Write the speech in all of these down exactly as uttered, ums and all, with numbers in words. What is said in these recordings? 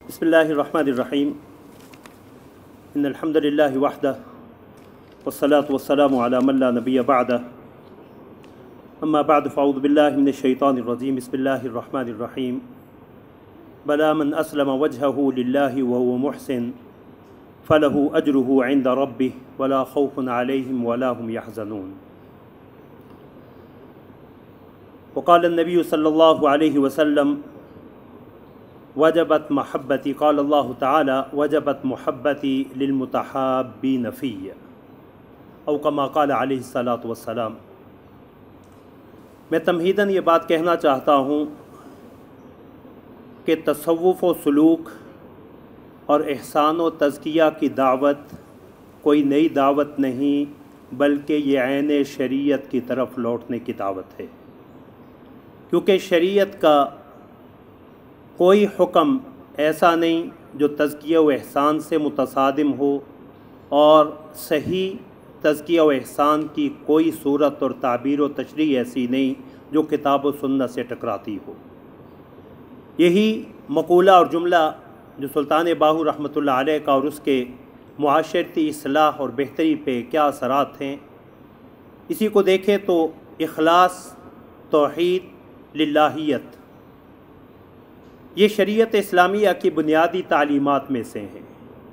बिस्मिल्लाहिर्रहमानिर्रहीम इन्नल हम्दुलिल्लाहि वहदह वस्सलातु वस्सलामु अला मन ला नबिय्य बअदह अम्मा बअद फ़अऊज़ु बिल्लाहि मिनश शैतानिर रजीम बिस्मिल्लाहिर्रहमानिर्रहीम बला मन अस्लम वजहहु लिल्लाहि व हुवा मुहसिन फलहु अज्रुहु इंद रब्बिह वला खौफुन अलैहिम वला हुम यहज़नून। वक़ाल नबी सल्लल्लाहु अलैहि वसल्लम वजबत महब्बती क़ाल अल्लाह तआला वजबत मुहब्बती लिलमुतहाब्बीन फ़िय्या औ कमा क़ाल अलैहि सलातु वस्सलाम। मैं तमहीदन ये बात कहना चाहता हूँ कि तसव्वुफ़ व सलूक और एहसान व तज़किया की दावत कोई नई दावत नहीं बल्कि ये ऐन शरीयत की तरफ लौटने की दावत है, क्योंकि शरीयत का कोई हुक्म ऐसा नहीं जो तज़किया व एहसान से मुतसादिम हो और सही तज़किया व एहसान की कोई सूरत और ताबीर व तशरीह ऐसी नहीं जो किताब व सुन्नत से टकराती हो। यही मक़ूला और जुमला जो सुल्तान बाहू रहमतुल्लाह अलैह का और उसके मुआशरती इस्लाह और बेहतरी पे क्या असरात हैं, इसी को देखें तो इखलास, तौहीद, लिल्लाहियत ये शरीयत इस्लामिया की बुनियादी तालीमात में से हैं।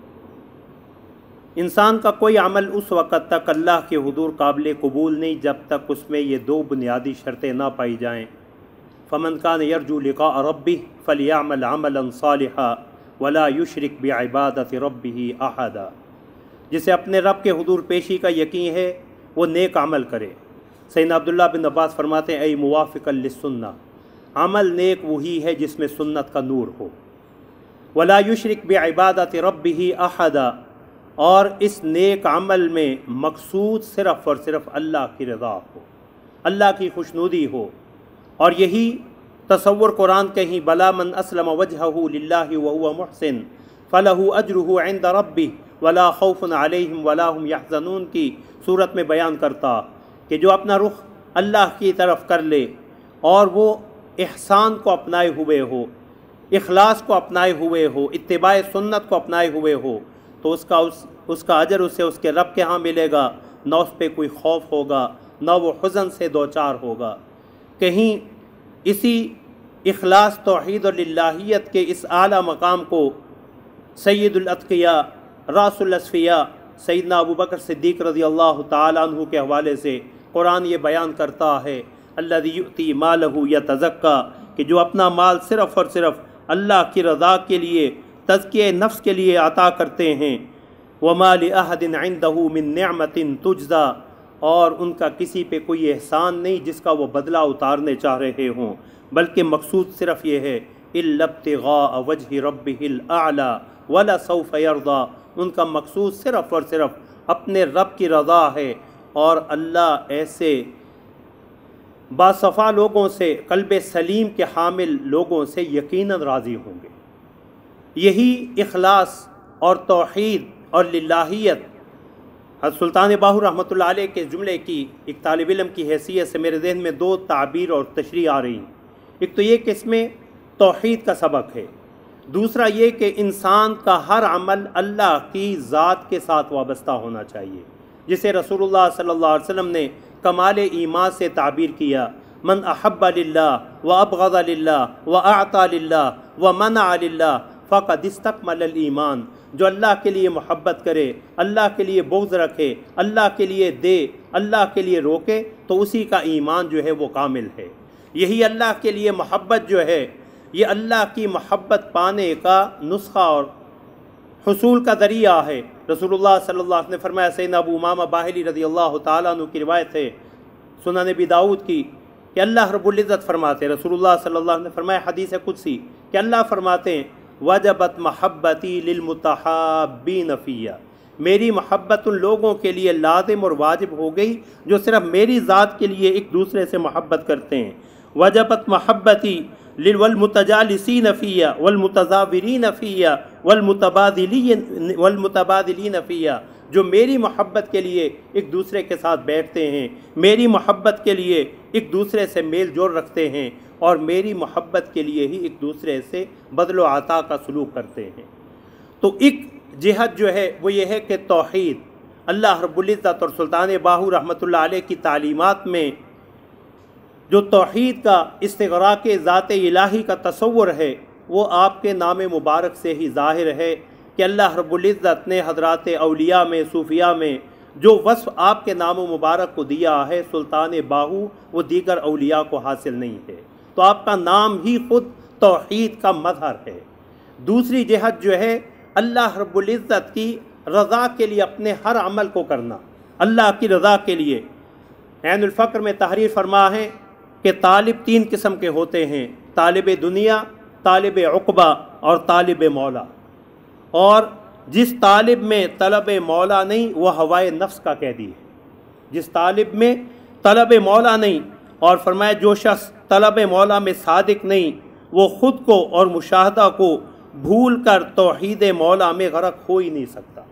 इंसान का कोई अमल उस वक़्त तक अल्लाह के हुज़ूर काबिल कबूल नहीं जब तक उसमें ये दो बुनियादी शर्तें ना पाई जाएँ। फ़मन कान यरजू लिक़ा रब्बिह फ़लयअमल अमलन सालिहा वला युशरिक बिइबादति रब्बिही अहदा। जिसे अपने रब के हुज़ूर पेशी का यकीन है वो नेक अमल करे। सैयदना अब्दुल्लाह बिन अब्बास फरमाते हैं ऐ मुवाफ़िक़न लिस्सुन्ना, अमल नेक वही है जिसमें सुन्नत का नूर हो। वला युशरिक बिइबादति रब्बिही अहदा, और इस नेक अमल में मकसूद सिर्फ़ और सिर्फ अल्लाह की रज़ा हो, अल्लाह की खुशनुदी हो। और यही तसव्वुर कुरान कहीं बला मन अस्लम वजहहु लिल्लाहि व हुवा मुहसिन फलहु अज्रुहु इंद रब्बिह वला खौफुन अलैहिम वला हुम यहज़नून की सूरत में बयान करता कि जो अपना रुख अल्लाह की तरफ कर ले और वो एहसान को अपनाए हुए हो, इखलास को अपनाए हुए हो, इत्तिबाए सुन्नत को अपनाए हुए हो, तो उसका उस उसका अजर उसे उसके रब के यहाँ मिलेगा। न उस पर कोई खौफ होगा, न वो हुज़न से दो चार होगा। कहीं इसी इखलास, तौहीद और लिल्लाहियत के इस आला मकाम को सैयदुल अत्क़िया रासुल अस्फ़िया सैयदना अबू बकर सिद्दीक़ रज़ी अल्लाह तआला अन्हु के हवाले से कुरान ये बयान करता है अल्लज़ी युअती मालहु यतज़क्का, कि जो अपना माल सिर्फ़ और सिर्फ अल्लाह की रज़ा के लिए, तज़किये नफ्स के लिए अता करते हैं। वमा लिअहदिन इंदहु मिन निअमतिन तुजज़ा, और उनका किसी पे कोई एहसान नहीं जिसका वो बदला उतारने चाह रहे हों, बल्कि मकसूद सिर्फ़ ये है इल्ला इब्तिग़ाअ वजहि रब्बिहिल आला वला सौफ़ यरदा, उनका मकसूद सिर्फ़ और सिर्फ अपने रब की रज़ा है। और अल्लाह ऐसे बासफ़ा लोगों से, क़ल्ब सलीम के हामिल लोगों से यकीनन राज़ी होंगे। यही इखलास और तौहीद और लिल्लाहियत हज़रत सुल्तान बाहू रहमतुल्लाह अलैह के जुमले की एक तालिब इल्म की हैसियत से मेरे ज़हन में दो ताबीर और तशरीह आ रही हैं। एक तो ये कि इसमें तौहीद का सबक है, दूसरा ये कि इंसान का हर अमल अल्लाह की ज़ात के साथ वाबस्ता होना चाहिए, जिसे रसूलुल्लाह सल्लल्लाहु अलैहि वसल्लम ने कमाल ईमान से ताबीर किया। मन अहब्ब लिल्लाह व अबग़ज़ लिल्लाह व अअता लिल्लाह व मनअ लिल्लाह फ़क़द इस्तकमलल ईमान। जो अल्लाह के लिए मोहब्बत करे, अल्लाह के लिए बुग़्ज़ रखे, अल्लाह के लिए दे, अल्लाह के लिए रोके, तो उसी का ईमान जो है वो कामिल है। यही अल्लाह के लिए मोहब्बत जो है, ये अल्लाह की मोहब्बत पाने का नुस्ख़ा और हुसूल का ज़रिया है। रसूलुल्लाह सल्लल्लाहु अलैहि वसल्लम ने फरमाया, सैयदना अबू उमामा बाहिली रज़ी अल्लाह तआला अन्हु की रिवायत है सुनन नबी दाऊद की, कि अल्लाह रब्बुल इज़्ज़त फरमाते, रसूलुल्लाह सल्लल्लाहु अलैहि वसल्लम ने फरमाया हदीस कुदसी कि अल्लाह फरमाते हैं वजबत महब्बती लिलमुतहाब्बीन फ़िय्या, मेरी मोहब्बत उन लोगों के लिए लाजिम और वाजिब हो गई जो सिर्फ मेरी ज़ात के लिए एक दूसरे से मोहब्बत करते हैं। वजबत महब्बती वलमुतजालिसीन फ़िय्या वलमुतज़ाविरीन फ़िय्या वलमुतबादिलीन वलमुतबादिलीन फ़िय्या, जो मेरी मोहब्बत के लिए एक दूसरे के साथ बैठते हैं, मेरी मोहब्बत के लिए एक दूसरे से मेल जोल रखते हैं, اور میری محبت کے لیے ہی ایک دوسرے سے بدل و عطا کا سلوک کرتے ہیں۔ تو ایک جہت جو ہے وہ یہ ہے کہ توحید، اللہ رب العزت اور سلطان باہو رحمۃ اللہ علیہ کی تعلیمات میں جو توحید کا استغراق ذات الہی کا تصور ہے وہ آپ کے نام مبارک سے ہی ظاہر ہے کہ اللہ رب العزت نے حضرات اولیاء میں، صوفیاء میں جو وصف آپ کے نام مبارک کو دیا ہے سلطان باہو، وہ دیگر اولیاء کو حاصل نہیں ہے۔ تو آپ کا نام ہی خود توحید کا مظہر ہے۔ دوسری جہت جو ہے اللہ رب العزت کی رضا کے لیے اپنے ہر عمل کو کرنا، اللہ کی رضا کے لیے۔ عین الفقر میں تحریر فرما ہے کہ طالب تین قسم کے ہوتے ہیں، طالب دنیا، طالب عقبہ اور طالب مولا، اور جس طالب میں طلب مولا نہیں وہ ہوائے نفس کا قیدی ہے۔ جس طالب میں طلب مولا نہیں، اور فرمایا جو شخص طلب مولا میں صادق نہیں وہ خود کو اور مشاہدہ کو بھول کر توحید مولا میں غرق ہو ہی نہیں سکتا۔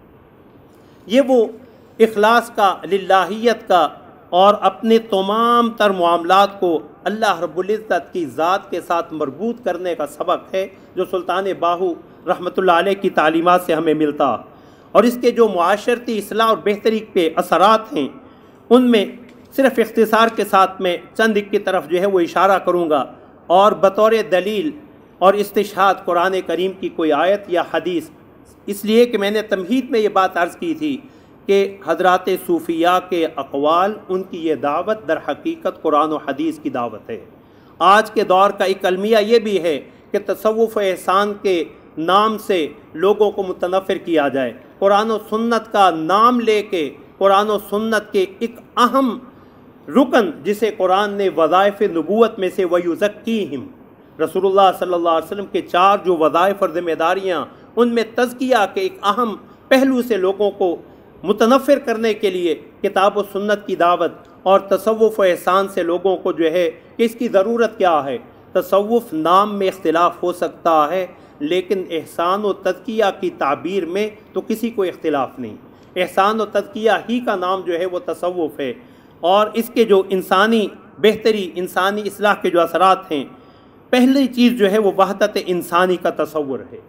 یہ وہ اخلاص کا، للہیت کا اور اپنے تمام تر معاملات کو اللہ رب العزت کی ذات کے ساتھ مربوط کرنے کا سبق ہے جو سلطان باہو رحمۃ اللہ علیہ کی تعلیمات سے ہمیں ملتا، اور اس کے جو معاشرتی اصلاح اور بہتری کے اثرات ہیں ان میں صرف اختصار کے ساتھ میں چند ایک کی طرف جو ہے وہ اشارہ کروں گا، اور بطور دلیل اور استشہاد قرآن کریم کی کوئی آیت یا حدیث، اس لیے کہ میں نے تمہید میں یہ بات عرض کی تھی کہ حضرات صوفیاء کے اقوال، ان کی یہ دعوت در حقیقت قرآن و حدیث کی دعوت ہے۔ آج کے دور کا ایک المیہ یہ بھی ہے کہ تصوف و احسان کے نام سے لوگوں کو متنفر کیا جائے۔ قرآن و سنت کا نام لے کے قرآن و سنت کے ایک اہم رکن جسے قرآن نے وظائف نبوت میں سے وَيُزَكِّيهِمْ، رسول اللہ صلی اللہ علیہ وسلم کے چار جو وظائف اور ذمہ داریاں، ان میں تزکیہ کے ایک اہم پہلو سے لوگوں کو متنفر کرنے کے لیے کتاب و سنت کی دعوت، اور تصوف و احسان سے لوگوں کو جو ہے کہ اس کی ضرورت کیا ہے۔ تصوف نام میں اختلاف ہو سکتا ہے لیکن احسان و تزکیہ کی تعبیر میں تو کسی کو اختلاف نہیں۔ احسان و تزکیہ ہی کا نام جو ہے وہ تصوف ہے، اور اس کے جو انسانی بہتری، انسانی اصلاح کے جو اثرات ہیں، پہلی چیز جو ہے وہ وحدت انسانی کا تصور ہے۔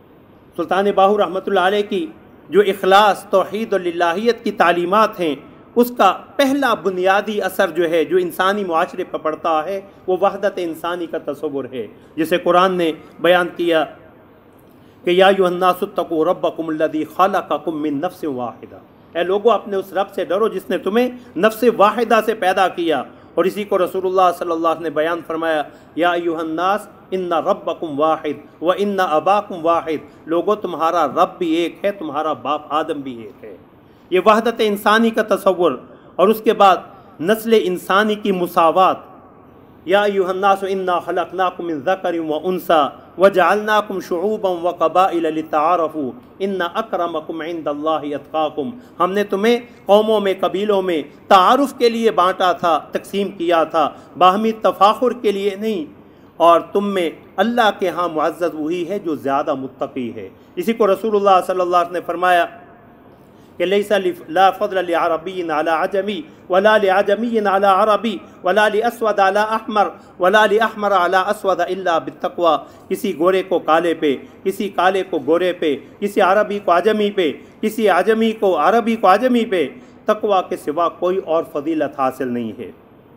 سلطان باہو رحمۃ اللہ علیہ کی جو اخلاص، توحید اور للہیت کی تعلیمات ہیں، اس کا پہلا بنیادی اثر جو ہے جو انسانی معاشرے پر پڑتا ہے وہ وحدت انسانی کا تصور ہے، جسے قرآن نے بیان کیا کہ یا ایھا الناس اتقوا ربکم الذی خلقکم من نفس واحدہ، اے لوگو اپنے اس رب سے ڈرو جس نے تمہیں نفس واحدہ سے پیدا کیا، اور اسی کو رسول اللہ صلی اللہ علیہ وسلم نے بیان فرمایا یا ایھا الناس ان ربکم واحد و ان اباکم واحد، لوگو تمہارا رب بھی ایک ہے، تمہارا باپ آدم بھی ایک ہے۔ یہ وحدت انسانی کا تصور، اور اس کے بعد نسل انسانی کی مساوات، یا ایھا الناس انا خلقناکم من ذکر و انثی وجعلناکم شعوبا وقبائل لتعارفوا ان اکرمکم عند اللہ اتقاکم، ہم نے تمہیں قوموں میں، قبیلوں میں تعارف کے لیے بانٹا تھا، تقسیم کیا تھا، باہمی تفاخر کے لیے نہیں، اور تم میں اللہ کے ہاں معزز وہی ہے جو زیادہ متقی ہے۔ اسی کو رسول اللہ صلی اللہ علیہ وسلم نے فرمایا کہ لیس لا فضل لعربی علی عجمی ولا لعجمی علی عربی ولا لاسود علی احمر ولا لاحمر علی اسود الا بالتقوی، کسی گورے کو کالے پہ، کسی کالے کو گورے پہ، کسی عربی کو عجمی پہ، کسی عجمی کو عربی کو عجمی پہ تقوی کے سوا کوئی اور فضیلت حاصل نہیں ہے۔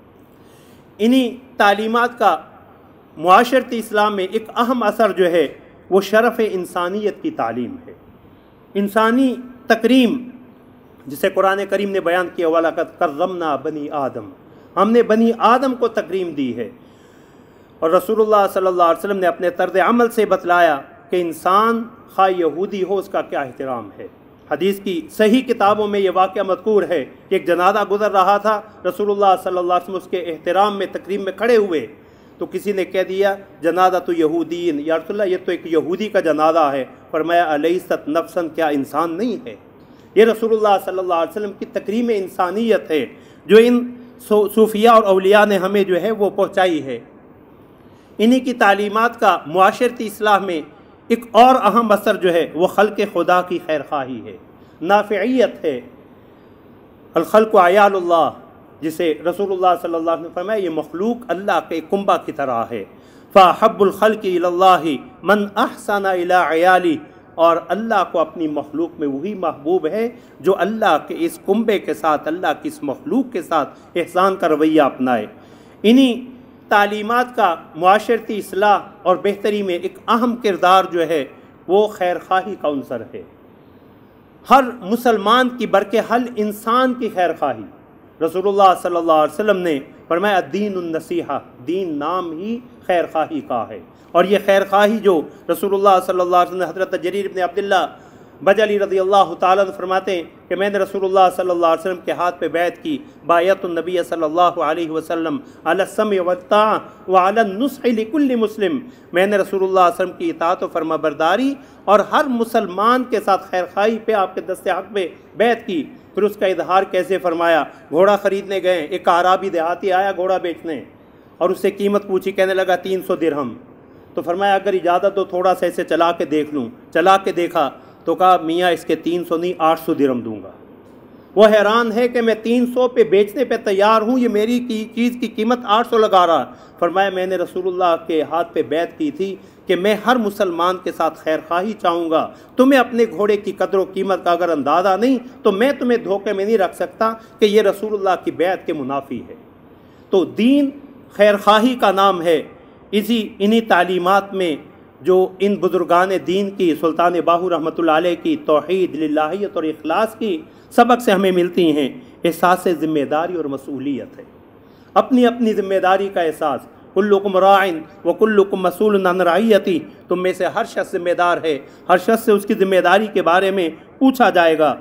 انہی تعلیمات کا معاشرتی اسلام میں ایک اہم اثر جو ہے وہ شرف انسانیت کی تعلیم ہے۔ انسانی تکریم جسے قرآن کریم نے بیان کیا وَلَقَدْ كَرَّمْنَا بَنِي آدم، ہم نے بنی آدم کو تکریم دی ہے، اور رسول اللہ صلی اللہ علیہ وسلم نے اپنے طرز عمل سے بتلایا کہ انسان خواہ یہودی ہو اس کا کیا احترام ہے۔ حدیث کی صحیح کتابوں میں یہ واقعہ مذکور ہے کہ ایک جنازہ گزر رہا تھا، رسول اللہ صلی اللہ علیہ وسلم اس کے احترام میں تکریم میں کھڑے ہوئے، تو کسی نے کہہ دیا جنازہ تو یہودین، یا رسول اللہ یہ تو ایک یہودی کا جنازہ ہے، فرمایا الیست نفسا، کیا انسان نہیں ہے؟ یہ رسول اللہ صلی اللہ علیہ وسلم کی تکریم انسانیت ہے جو ان صوفیاء اور اولیاء نے ہمیں جو ہے وہ پہنچائی ہے۔ انہی کی تعلیمات کا معاشرتی اصلاح میں ایک اور اہم اثر جو ہے وہ خلق خدا کی خیر خواہی ہے، نافعیت ہے۔ الخلق عیال اللہ، جسے رسول اللہ صلی اللہ علیہ وسلم نے فرمایا یہ مخلوق اللہ کے کنبہ کی طرح ہے۔ فَحَبُّ الْخَلْقِ إِلَى اللَّهِ مَنْ أَحْسَنَ إِلَىٰ عِيَالِهِ، اور اللہ کو اپنی مخلوق میں وہی محبوب ہے جو اللہ کے اس کنبے کے ساتھ، اللہ کی اس مخلوق کے ساتھ احسان کا رویہ اپنائے۔ انہی تعلیمات کا معاشرتی اصلاح اور بہتری میں ایک اہم کردار جو ہے وہ خیر خواہی کا عنصر ہے۔ ہر مسلمان کی بلکہ ہر انسان کی خیر خواہی۔ رسول اللہ صلی اللہ علیہ وسلم نے فرمایا دین النصیحہ، دین نام ہی خیر خواہی کا ہے۔ اور یہ خیر خواہی جو رسول اللہ صلی اللہ علیہ وسلم نے حضرت جریر بن عبداللہ بجلی رضی اللہ تعالیٰ عنہ فرماتے ہیں کہ میں نے رسول اللہ صلی اللہ علیہ وسلم کے ہاتھ پہ بیعت کی، بایعت النبی صلی اللہ علیہ وسلم علی السمع والطاعہ وعلی النصح لکل مسلم، میں نے رسول اللہ صلی اللہ علیہ وسلم کی اطاعت و فرما برداری اور ہر مسلمان کے ساتھ خیر خواہی پہ آپ کے دست حق پہ بیعت کی۔ پھر اس کا اظہار کیسے فرمایا؟ گھوڑا خریدنے گئے، ایک اعرابی دیہاتی آیا گھوڑا بیچنے اور اس سے قیمت پوچھی، کہنے لگا تین سو درہم۔ تو فرمایا اگر اجازت ہو تھوڑا سا اسے چلا کے دیکھ لوں۔ چلا کے دیکھا تو کہا میاں اس کے تین سو نہیں آٹھ سو درہم دوں گا۔ وہ حیران ہے کہ میں تین سو پہ بیچنے پہ تیار ہوں، یہ میری کی چیز کی قیمت آٹھ سو لگا رہا۔ فرمایا میں نے رسول اللہ کے ہاتھ پہ بیعت کی تھی کہ میں ہر مسلمان کے ساتھ خیر خواہی چاہوں گا، تمہیں اپنے گھوڑے کی قدر و قیمت کا اگر اندازہ نہیں تو میں تمہیں دھوکے میں نہیں رکھ سکتا کہ یہ رسول اللہ کی بیعت کے منافی ہے۔ تو دین خیر خواہی کا نام ہے۔ اسی انہی تعلیمات میں جو ان بزرگان دین کی، سلطان باہو رحمۃ اللہ علیہ کی توحید، للہیت اور اخلاص کی سبق سے ہمیں ملتی ہیں، احساس ذمہ داری اور مسئولیت ہے۔ اپنی اپنی ذمہ داری کا احساس، کلکم راعٍ وکلکم مسئول عن رعیتہ، تم میں سے ہر شخص ذمہ دار ہے، ہر شخص سے اس کی ذمہ داری کے بارے میں پوچھا جائے گا۔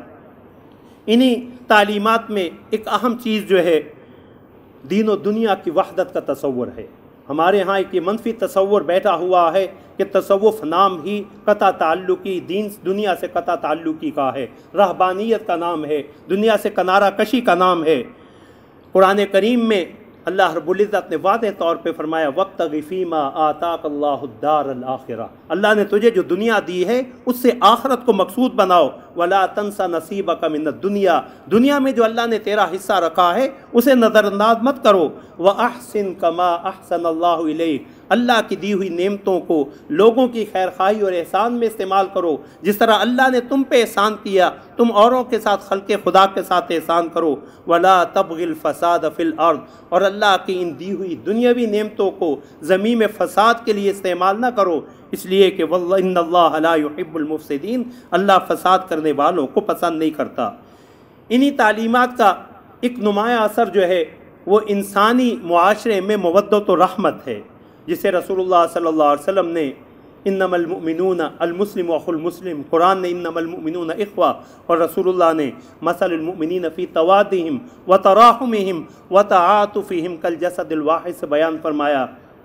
انہی تعلیمات میں ایک اہم چیز جو ہے دین و دنیا کی وحدت کا تصور ہے۔ ہمارے ہاں ایک یہ منفی تصور بیٹھا ہوا ہے کہ تصوف نام ہی قطع تعلقی، دین دنیا سے قطع تعلقی کا ہے، رہبانیت کا نام ہے، دنیا سے کنارہ کشی کا نام ہے۔ قرآن کریم میں اللہ رب العزت نے واضح طور پہ فرمایا وَابْتَغِ فِيمَا آتَاكَ اللَّهُ الدَّارَ الْآخِرَةَ، اللہ نے تجھے جو دنیا دی ہے اس سے آخرت کو مقصود بناؤ، وَلَا تَنْسَ نَصِيبَكَ مِنَ الدُّنْيَا، دنیا میں جو اللہ نے تیرا حصہ رکھا ہے اسے نظر انداز مت کرو، وَأَحْسِن كَمَا أَحْسَنَ اللَّهُ إِلَيْكَ، اللہ کی دی ہوئی نعمتوں کو لوگوں کی خیر خواہی اور احسان میں استعمال کرو، جس طرح اللہ نے تم پہ احسان کیا تم اوروں کے ساتھ، خلق خدا کے ساتھ احسان کرو، وَلَا تَبْغِ الْفَسَادَ فِي الْأَرْضِ، اور اللہ کی ان دی ہوئی دنیاوی نعمتوں کو زمین میں فساد کے لیے استعمال نہ کرو، اس لیے کہ واللہ ان اللہ لا يحب المفسدین، اللہ فساد کرنے والوں کو پسند نہیں کرتا۔ انہی تعلیمات کا ایک نمایاں اثر جو ہے وہ انسانی معاشرے میں مودت و رحمت ہے، جسے رسول اللہ صلی اللہ علیہ وسلم نے انما المؤمنون المسلم اخو المسلم، قرآن نے انما المؤمنون اخوہ، اور رسول اللہ نے مثل المؤمنین فی توادہم وتراحمہم وتعاطفہم کالجسد الواحد سے بیان فرمایا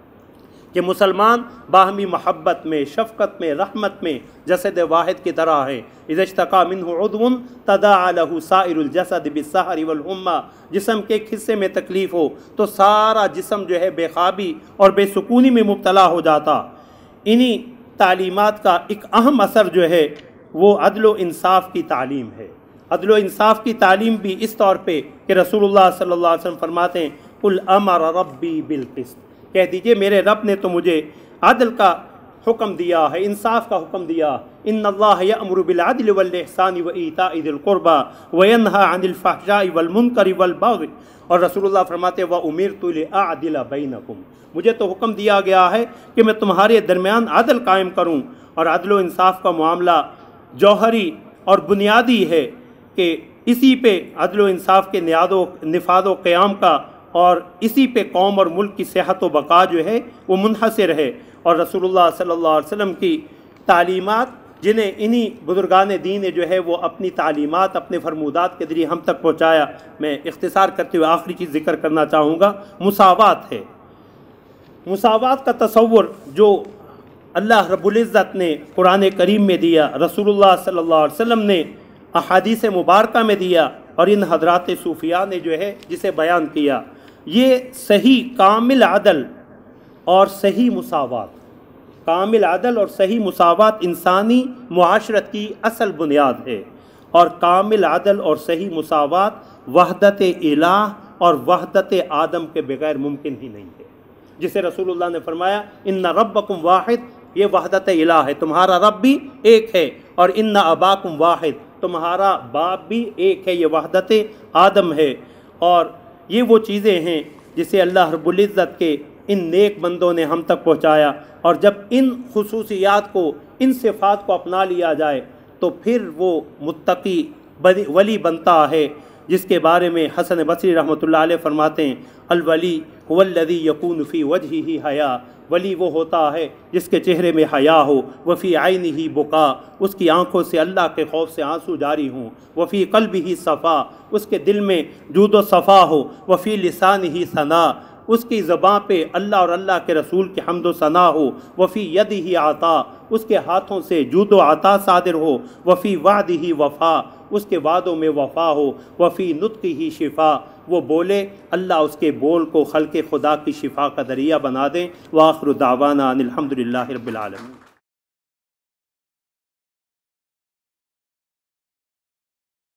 کہ مسلمان باہمی محبت میں، شفقت میں، رحمت میں جسد واحد کی طرح ہے۔ اذا اشتکا منہ عضو تداعی لہ سائر الجسد بالسہر والحمى، جسم کے ایک حصے میں تکلیف ہو تو سارا جسم جو ہے بے خوابی اور بے سکونی میں مبتلا ہو جاتا۔ انہی تعلیمات کا ایک اہم اثر جو ہے وہ عدل و انصاف کی تعلیم ہے۔ عدل و انصاف کی تعلیم بھی اس طور پہ کہ رسول اللہ صلی اللہ علیہ وسلم فرماتے ہیں قل امر ربی بالقسط، کہہ دیجئے میرے رب نے تو مجھے عدل کا حکم دیا ہے، انصاف کا حکم دیا۔ ان اللہ یأمر بالعدل والاحسان وایتاء ذی القربى وینہی عن الفحشاء والمنکر والبغی، اور رسول اللہ فرماتے وامرت لاعدل بینکم، مجھے تو حکم دیا گیا ہے کہ میں تمہارے درمیان عدل قائم کروں۔ اور عدل و انصاف کا معاملہ جوہری اور بنیادی ہے کہ اسی پہ عدل و انصاف کے نفاذ و قیام کا اور اسی پہ قوم اور ملک کی صحت و بقا جو ہے وہ منحصر ہے۔ اور رسول اللہ صلی اللہ علیہ وسلم کی تعلیمات جنہیں انہی بزرگان دین نے جو ہے وہ اپنی تعلیمات اپنے فرمودات کے ذریعے ہم تک پہنچایا۔ میں اختصار کرتے ہوئے آخری چیز ذکر کرنا چاہوں گا، مساوات ہے۔ مساوات کا تصور جو اللہ رب العزت نے قرآن کریم میں دیا، رسول اللہ صلی اللہ علیہ وسلم نے احادیث مبارکہ میں دیا، اور ان حضرات صوفیاء نے جو ہے جسے بیان کیا، یہ صحیح کامل عدل اور صحیح مساوات، کامل عدل اور صحیح مساوات انسانی معاشرت کی اصل بنیاد ہے، اور کامل عدل اور صحیح مساوات وحدت الہ اور وحدت آدم کے بغیر ممکن ہی نہیں ہے، جسے رسول اللہ نے فرمایا ان ربکم واحد، یہ وحدت الہ ہے، تمہارا رب بھی ایک ہے، اور ان اباکم واحد، تمہارا باپ بھی ایک ہے، یہ وحدت آدم ہے۔ اور یہ وہ چیزیں ہیں جسے اللہ رب العزت کے ان نیک بندوں نے ہم تک پہنچایا، اور جب ان خصوصیات کو، ان صفات کو اپنا لیا جائے تو پھر وہ متقی ولی بنتا ہے، جس کے بارے میں حسن بصری رحمۃ اللہ علیہ فرماتے ہیں الولی هو الذی یکون فی وجہہ حیا، ولی وہ ہوتا ہے جس کے چہرے میں حیا ہو، وفی عینہ بکا، اس کی آنکھوں سے اللہ کے خوف سے آنسو جاری ہوں، وفی قلبہ صفا، اس کے دل میں جود و صفا ہو، وفی لسانہ ثنا، اس کی زباں پہ اللہ اور اللہ کے رسول کی حمد و ثنا ہو، وفی یدہ عطا، اس کے ہاتھوں سے جود و عطا صادر ہو، وفی وعدہ وفا، اس کے وعدوں میں وفا ہو، وفی نطقہ شفا، وہ بولے اللہ اس کے بول کو خلق خدا کی شفا کا ذریعہ بنا دیں۔ وآخر دعوانا ان الحمد للہ رب العالمین۔